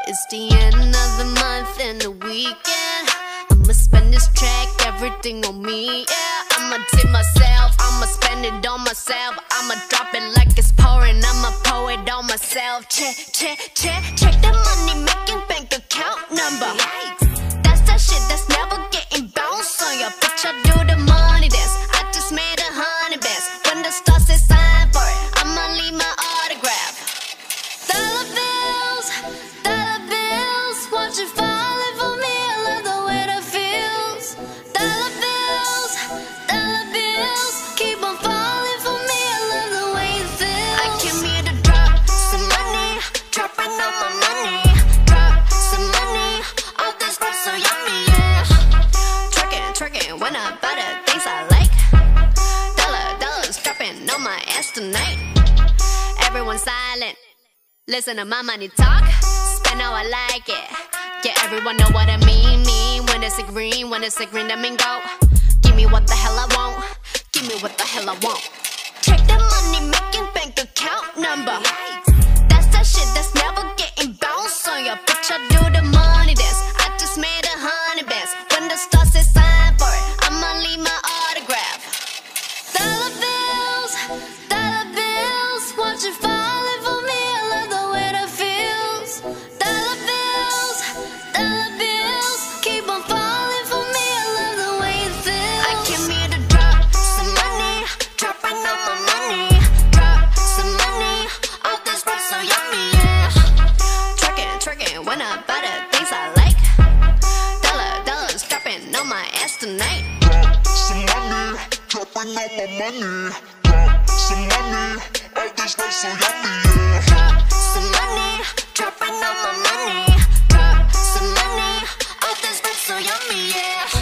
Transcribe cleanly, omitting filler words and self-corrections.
It's the end of the month and the weekend. I'ma spend this track, everything on me, yeah. I'ma tip myself, I'ma spend it on myself. I'ma drop it like it's pouring, I'ma pour it on myself. Check the money making bank account number. That's that shit that's never getting bounced on ya. Bitch, I do the money dance, I just made 100 bands. When the star says sign for it, I'ma leave my autograph. Dollar bills, watch it falling for me. I love the way that feels. Dollar bills, keep on falling for me. I love the way it feels. I came here to drop some money, dropping all my money. Drop some money, all this stuff so yummy, yeah. Twerking when I buy the things I like. Dollars dropping on my ass tonight. Everyone silent, listen to my money talk. Spend how I like it. Yeah, everyone know what I mean. When it's a green, that mean go. Give me what the hell I want. Give me what the hell I want. Check the money making bank account number. That's that shit that's never getting bounced on ya. Bitch, I do the money dance, I just made 100 bands. When the star says sign for it, I'ma leave my autograph. Dollar bills, watch it falling for me. I love the way that feels. Dollar bills, keep on falling for me. I love the way it feels. I came here to drop some money, dropping all my money. Drop some money, all this stuff so yummy, yeah. Twerking when I buy the things I like. Dollars dropping on my ass tonight. Drop some money, dropping all my money. Drop some money, all this stuff so yummy, yeah. Drop some money, dropping all my money. Drop some money, all this stuff so yummy, yeah.